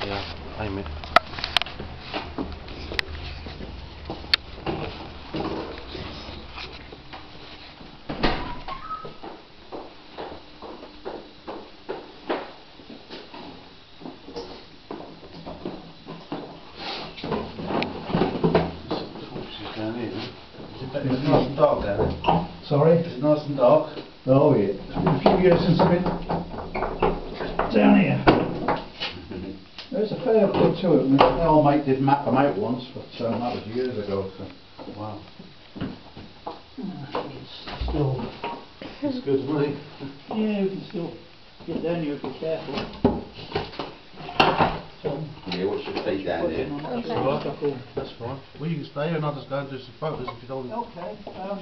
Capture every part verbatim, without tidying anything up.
Yeah, aim it. It's nice and dark down there. Sorry? It's nice and dark. Oh yeah, it's been a few years since I've been down here. There's a fair bit to it. My old mate did map them out once, but um, that was years ago. So. Wow. It's still... It's good, isn't it? Yeah, we can still get down here if we're careful. So, Yeah, watch your feet down there. okay. That's alright. That's fine. Well, you can stay here and I'll just go and do some photos if you don't want to. Okay. Um,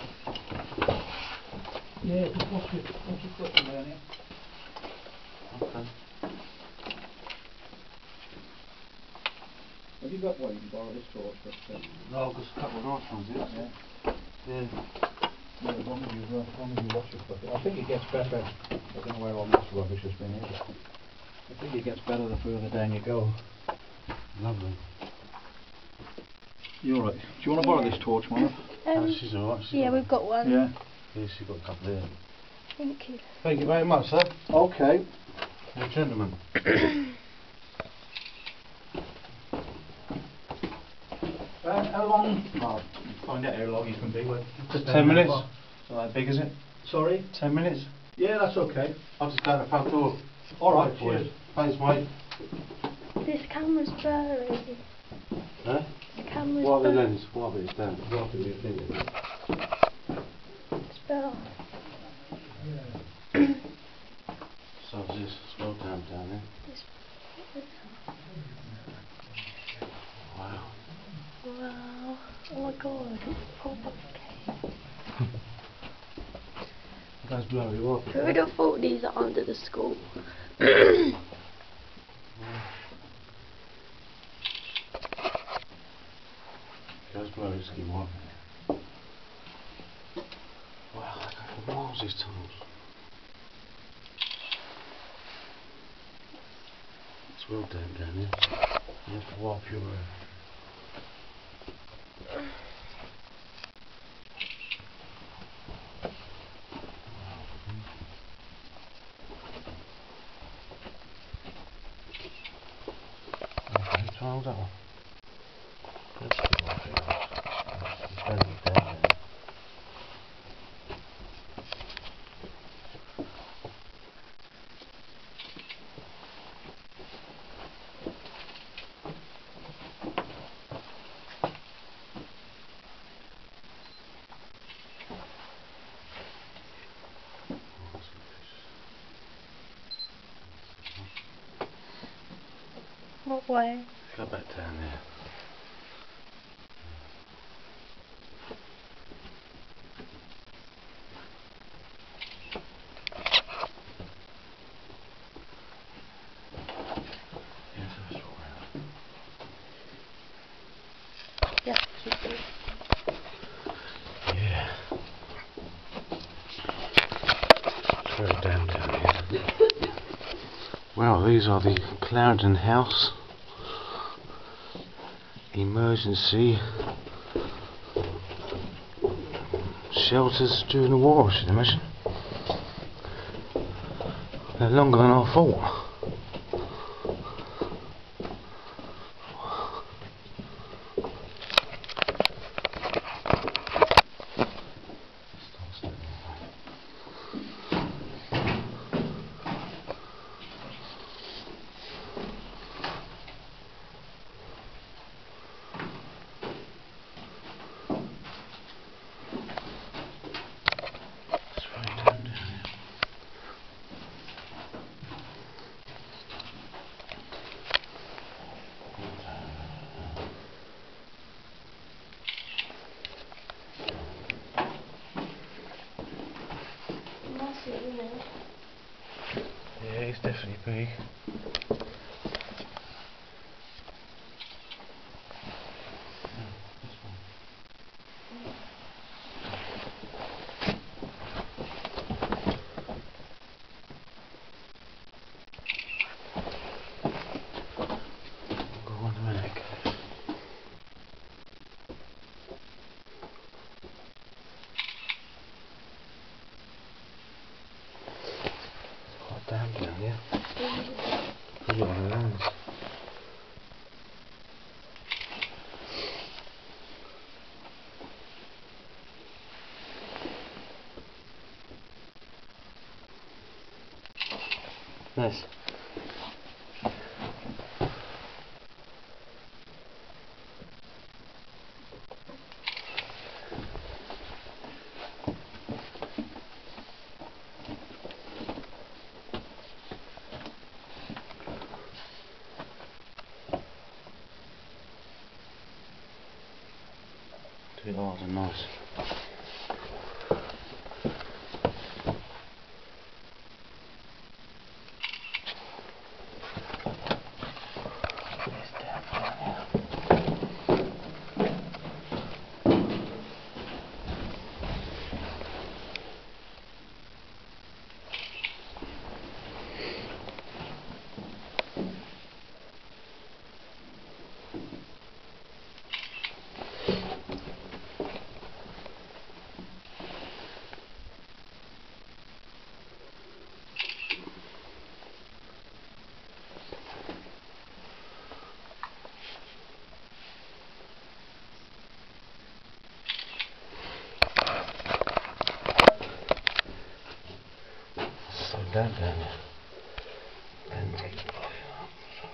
yeah, just watch your, watch your foot down here. Okay. Have you got one you can borrow this torch? But, uh, No, I've got a couple of nice ones here. yeah. Yeah. Yeah, as long as you, uh, as long as you watch your foot. I think it gets better. I don't know where all this rubbish has been here. I think it gets better the further down you go. Lovely. You alright? Do you want to borrow this torch, Mother? Um, Oh, she's alright. yeah, got we've got one. Yeah. Yeah, she's got a couple there. Thank you. Thank you very much, sir. Okay. You're a gentleman. Um, how long? I'll find out how long you can be. When Just ten minutes. It's not that big, is it? Sorry? Ten minutes? Yeah, that's okay. I'll just go to the front door. Alright, Boys. cheers. Thanks, mate. This camera's blurry. Huh? The camera's Wipe the blurry. lens. Wipe it down. Wipe it with your finger. It's better. So it's this. Scroll down down there. This- Wow. Wow. Oh my god. It's proper okay. That's blurry. Wipe it. Who would have thought these are under the school? That's blurry. Just keep wiping it. Wow, I go for miles these tunnels. It's well damp down here. You have to wipe your uh, okay, try hold that one. Let's get wipe it off. It's very damp down there. What way? Go back down there. Yeah, so that's what we're at. Yeah, keep it. Yeah. It's very damn down here. Well, these are the Clarendon House emergency shelters during the war, I should imagine. They're longer than I thought. A lot of those. Nice. Too hard and nice. Down, down there. And take the body up.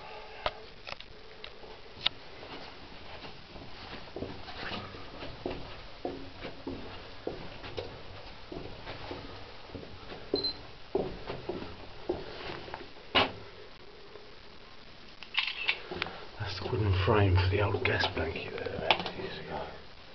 That's the wooden frame for the old gas blanket there I had years ago.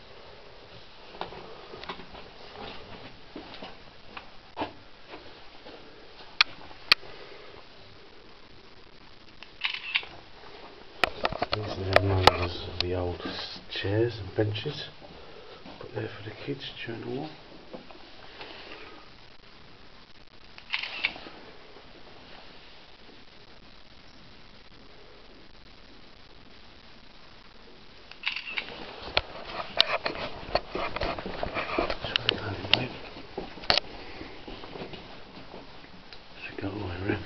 These are the numbers of the old chairs and benches put there for the kids during the war. Should go all the way around.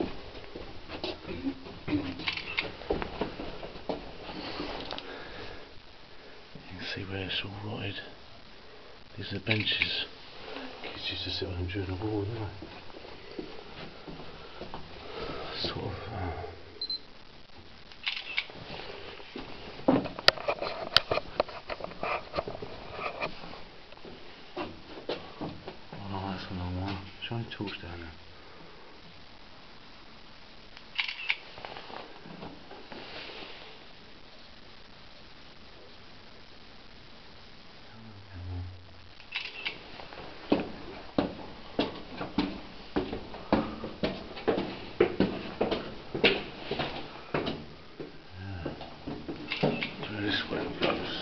See where it's all rotted. These are benches. Kids used to sit on them during the war, didn't they? Sort of. Uh, oh no, that's a long one. Shine a torch down there. This way it goes.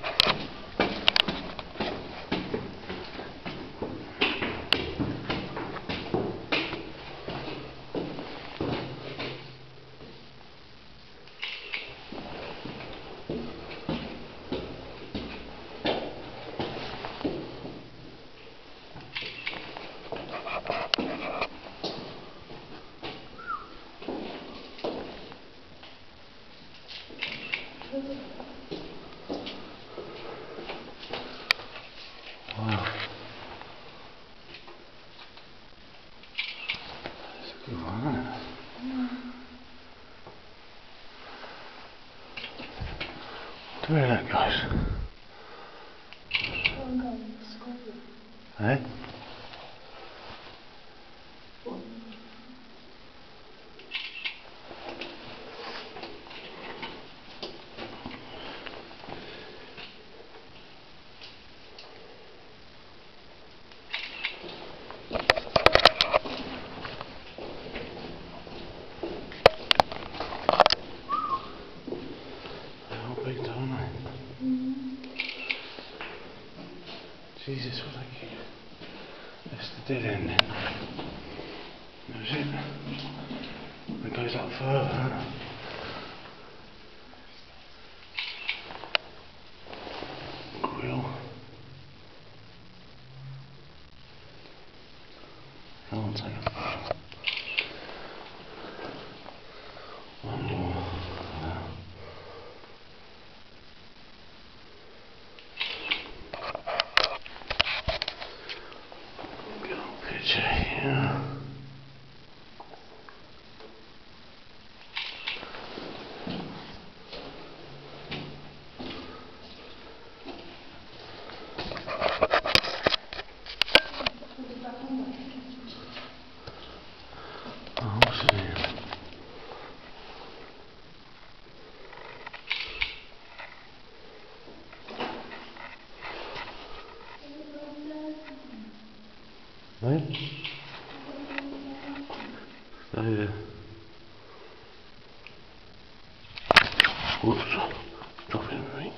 Wow. That's a good one, isn't it? Mm. Where that goes? Eh? Big, don't I? Mm. Jesus, what I keep. That's the dead end then. That's it. It goes up further, huh? Grill. Can't take a photo. Eh? Stay there. Whoops. Dropping me.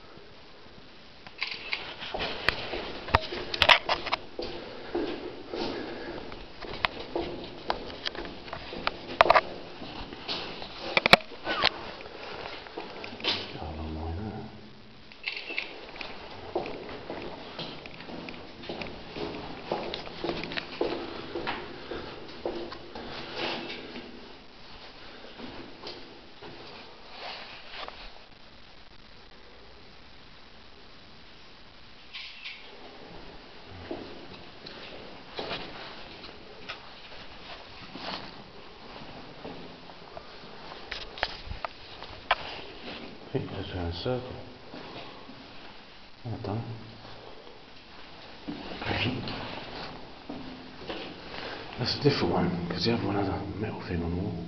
I think it goes around a circle. Well done. That's a different one, because the other one has a metal thing on the wall.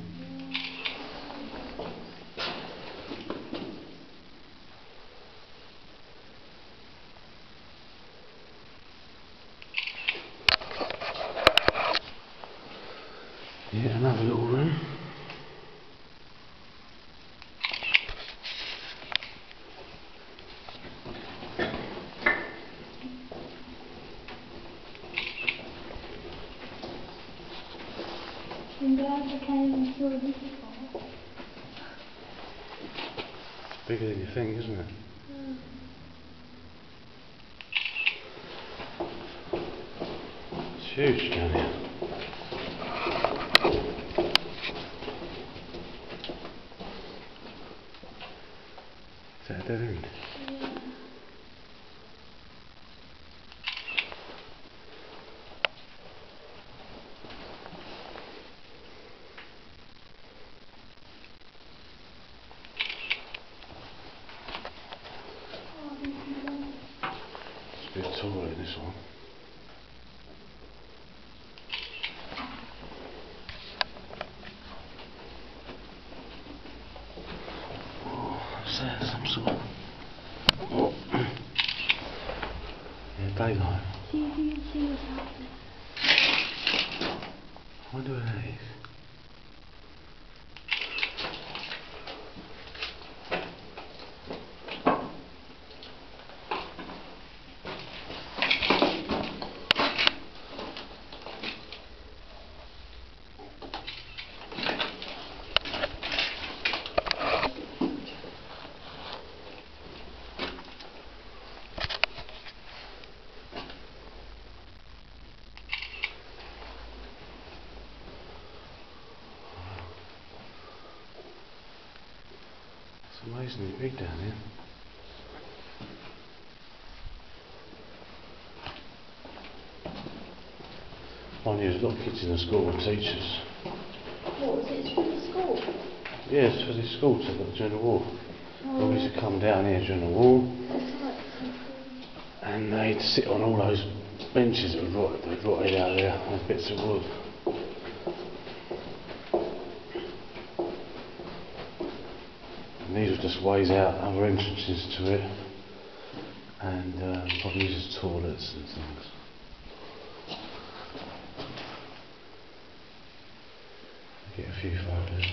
Yeah, another little room. I'm glad I came and saw this before. It's bigger than you think, isn't it? Mm. It's huge down here. Is that a dead end? Yeah. It's a bit taller in this one. Oh, what's that? Some sort of... Oh. Yeah, daylight. See if you can see what's happening. I wonder where that is. It's amazingly big down here. Mind you, there's a lot of kids in the school and teachers. What was it? For the school? Yeah, it's for the school to, during the war. Oh. They used to come down here during the war That's like something. and they'd sit on all those benches that were rotted, they'd rotted out there, those bits of wood. And these were just ways out, other entrances to it, and um, probably used as toilets and things. Get a few photos.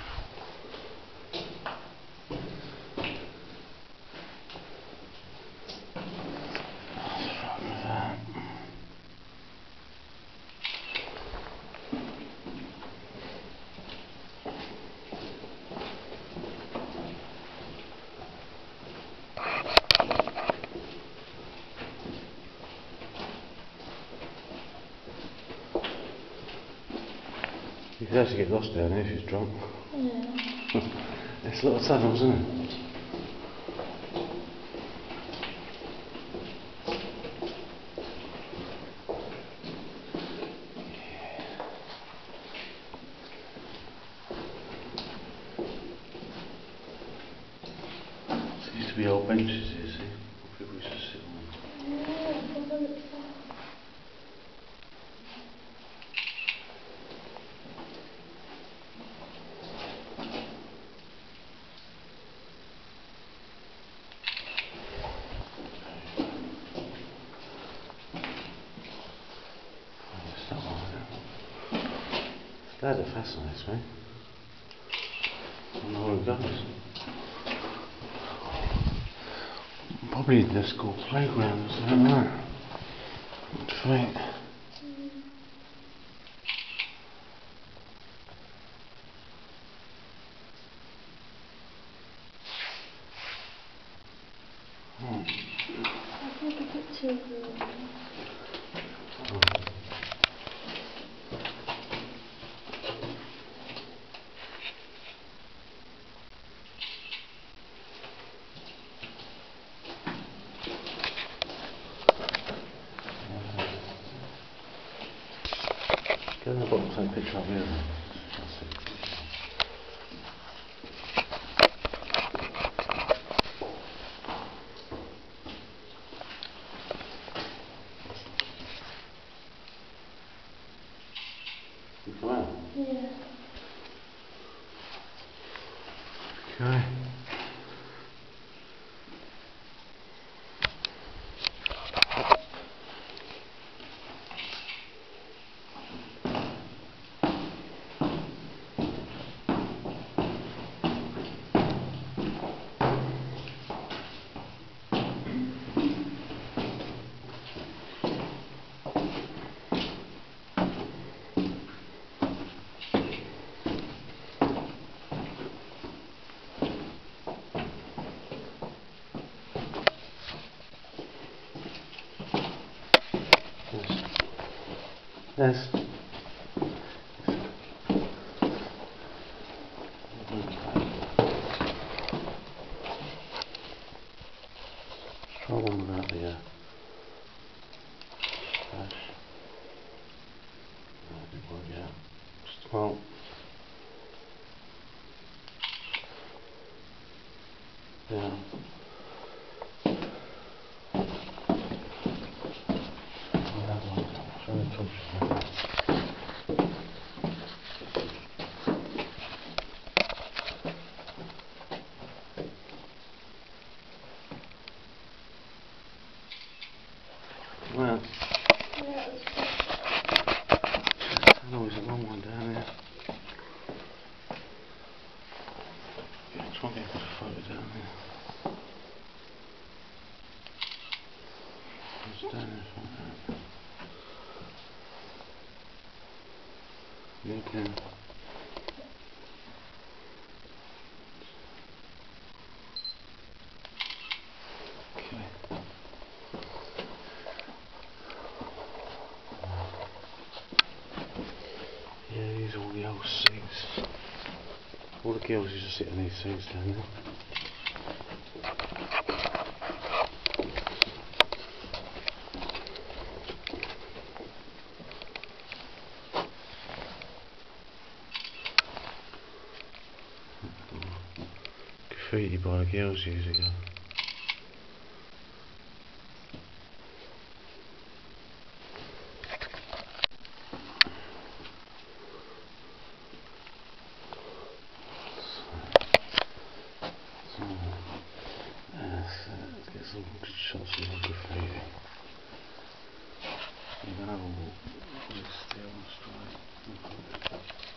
What's wrong with that? You could actually get lost down here if you're drunk. Yeah. It's a lot of tunnels, isn't it? There used to be old benches here, see? People used to sit on them. Yeah, it looks like. that fascinates me. I don't know where it goes. Probably the school playground, I don't know. Feet. Hmm. I think a bit too warm. Go to the bottom, take a picture up here. That's it. You come out? Yeah. Okay. Yes. Yes. Try one without the uh, dash. That didn't work out. Just, well, yeah. Oh, that one. Try the torch. Well, Yeah, it was good. there's always a long one down there. Yeah, try and get a good photo down there. Just down there for that. Yeah, down. Okay. Yeah, these are all the old seats. All the girls used to sit on these seats down there. Graffiti by the girls years ago. So, uh, so let's get some good shots of the graffiti. You're going to have a walk. Just stay on straight.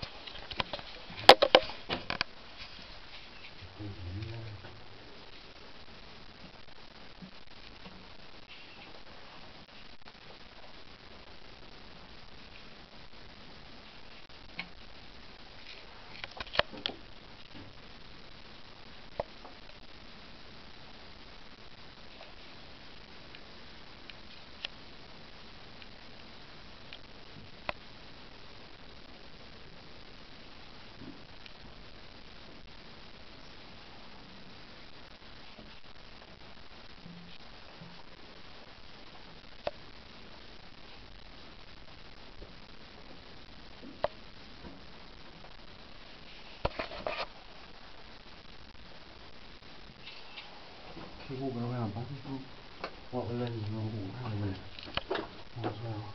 Keep walking around, buddy. What the lens and all around a minute. Might as well.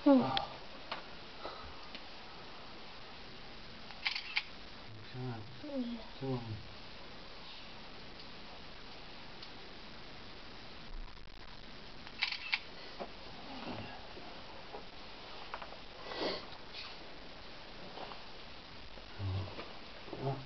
Hmm. Okay. Yeah. Come on. Oh.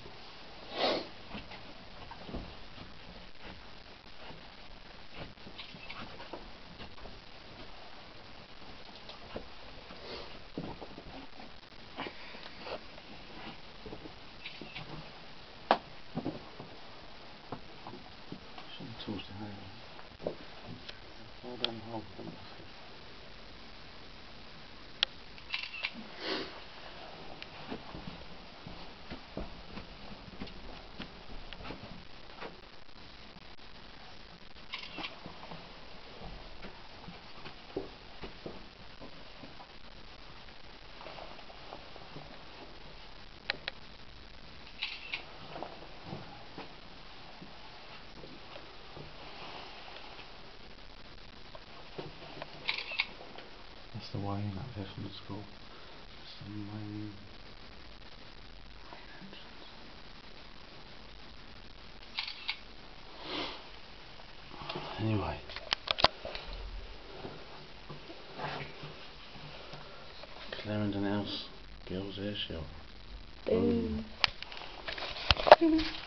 Tools to hand. Well done, hold them. That's the way in up there from the school. That's the main entrance. Anyway. Clarendon House Girls Air Show. Boom.